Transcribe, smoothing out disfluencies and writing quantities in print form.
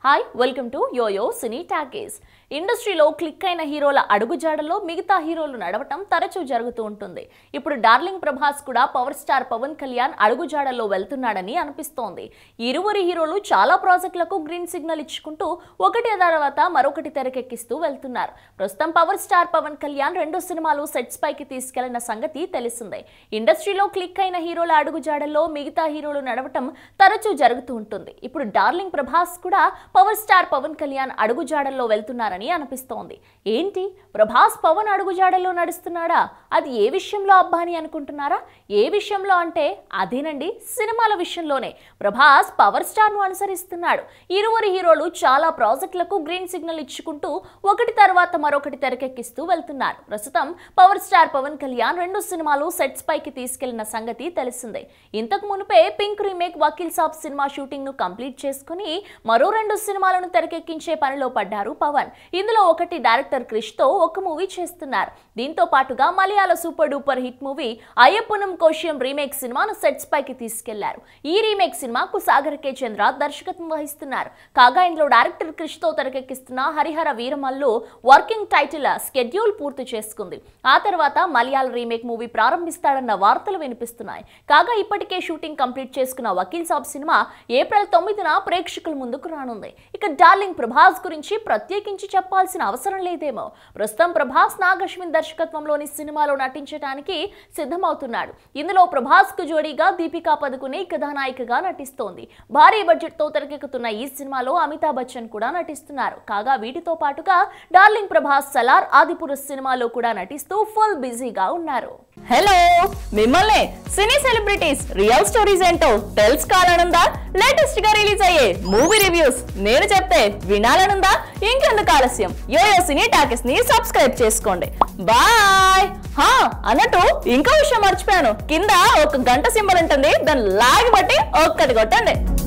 Hi, welcome to YOYO Cine Talkies. ఇండస్ట్రీలో click అయిన హీరోల అడుగుజాడల్లో మిగతా హీరోలు నడవటం తరచూ జరుగుతూ ఉంటుంది. ఇప్పుడు డార్లింగ్ ప్రభాస్ కూడా పవర్ స్టార్ పవన్ కళ్యాణ్ అడుగుజాడల్లో వెళ్తున్నాడని అనిపిస్తోంది. ఇరువురి హీరోలు చాలా ప్రాజెక్టులకు గ్రీన్ సిగ్నల్ ఇచ్చుకుంటూ ఒకటి తర్వాత మరొకటి తెరకెక్కిస్తూ వెళ్తున్నారు. ప్రస్తుతం పవర్ స్టార్ పవన్ కళ్యాణ్ 2 సినిమాలు సెట్స్ పైకి తీసుకెళ్లిన సంగతి తెలిసిందే. ఇండస్ట్రీలో క్లిక్ అయిన హీరోల అడుగుజాడల్లో మిగతా హీరోలు నడవటం తరచూ జరుగుతూ ఉంటుంది. ఇప్పుడు డార్లింగ్ ప్రభాస్ కూడా పవర్ స్టార్ పవన్ కళ్యాణ్ అడుగుజాడల్లో వెళ్తున్నారు అనిపిస్తోంది. ఏంటి ప్రభాస్ పవన్ అడుగుజాడల్లో నడుస్తున్నాడా? అది ఏ విషయంలో అబ్బా అని అనుకుంటున్నారా? ఏ విషయంలో అంటే అదేనండి, సినిమాల విషయంలోనే. ప్రభాస్ పవర్ స్టార్ ను అనుసరిస్తున్నాడు. ఇరువురి హీరోలు చాలా ప్రాజెక్టులకు గ్రీన్ సిగ్నల్ ఇచ్చుకుంటూ ఒకటి తర్వాత మరొకటి తెరకెక్కిస్తూ వెళ్తున్నారు. ప్రస్తుతం పవర్ స్టార్ పవన్ కళ్యాణ్ 2 సినిమాలు సెట్స్ పైకి తీసుకెళ్లిన సంగతి తెలిసిందే. ఇంతకు మునుపే pink remake Vakeel Saab cinema shooting ను కంప్లీట్ చేసుకుని మరో 2 సినిమాలను తెరకెక్కించే పనిలో పడ్డారు పవన్. ఇందులో ఒకటి డైరెక్టర్ క్రిష్ తో ఒక మూవీ చేస్తున్నారు. దీంతో పాటుగా మలయాళ super duper hit movie Ayyappanum Koshiyum remake సినిమాను సెట్స్ పైకి తీసుకెళ్లారు. ఈ రీమేక్ సినిమాకు సాగర్ కే చంద్ర దర్శకత్వం వహిస్తున్నారు. కాగా ఇందులో డైరెక్టర్ క్రిష్ తో తెరకెక్కిస్తున్న Harihara Veeramallu working title schedule పూర్తి చేసుకుంది. ఆ తర్వాత మలయాళ రీమేక్ మూవీ ప్రారంభిస్తాడన్న వార్తలు వినిపిస్తున్నాయి. కాగా ఇప్పటికే షూటింగ్ కంప్లీట్ చేసుకున్న వకీల్ సాబ్ సినిమా ఏప్రిల్ 9న ప్రేక్షకుల ముందుకు రానుంది. ఇక డార్లింగ్ ప్రభాస్ గురించి ప్రత్యేకించి చెప్పాల్సిన అవసరం లేదేమో. ప్రస్తుతం ప్రభాస్ నాగశ్విన్ దర్శకత్వంలోని సినిమాలో నటించడానికి సిద్ధమవుతున్నాడు. ఇందులో ప్రభాస్ కు జోడీగా దీపికా పదుకునే కథానాయికగా నటిస్తోంది. భారీ బడ్జెట్ తో తెరకెక్కుతున్న ఈ సినిమాలో అమితాబ్ బచ్చన్ కూడా నటిస్తున్నారు. కాగా వీటితో పాటుగా డార్లింగ్ ప్రభాస్ సలార్ ఆదిపురుష్ సినిమాలో కూడా నటిస్తూ ఫుల్ బిజీగా ఉన్నారు. హలో, మిమ్మల్ని సినీ సెలబ్రిటీస్ రియల్ స్టోరీస్ ఏంటో తెలుసుకోవాలనుందా? లేటెస్ట్ గా రిలీజ్ అయ్యే మూవీ రివ్యూస్ నేను చెప్తే వినాలనుందా? ఇంకెందుకు ఆలస్యం, యోయో సినీ టాకీస్ ని సబ్స్క్రైబ్ చేసుకోండి. బాయ్. అన్నట్టు ఇంకో విషయం మర్చిపోయాను, కింద ఒక గంట సింబల్ ఉంటుంది, దాన్ని లాగి బట్టి ఒక్కటి కొట్టండి.